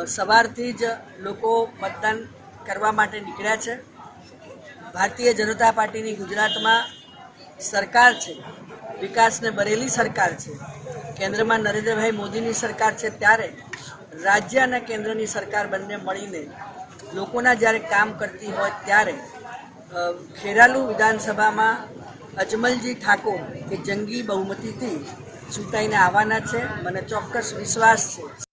સવારથી જ લોકો મતદાન કરવા માટે નીકળ્યા છે। ભારતીય જનતા પાર્ટીની ગુજરાતમાં સરકાર છે, વિકાસને ભરેલી સરકાર છે, કેન્દ્રમાં નરેન્દ્રભાઈ મોદીની સરકાર છે, ત્યારે રાજ્ય અને કેન્દ્રની સરકાર બંને મળીને લોકોના જ્યારે કામ કરતી હોય ત્યારે ખેરાલુ વિધાનસભામાં અજમલજી ઠાકોર એ જંગી બહુમતીથી ચૂંટાઈને આવવાના છે। મને ચોક્કસ વિશ્વાસ છે।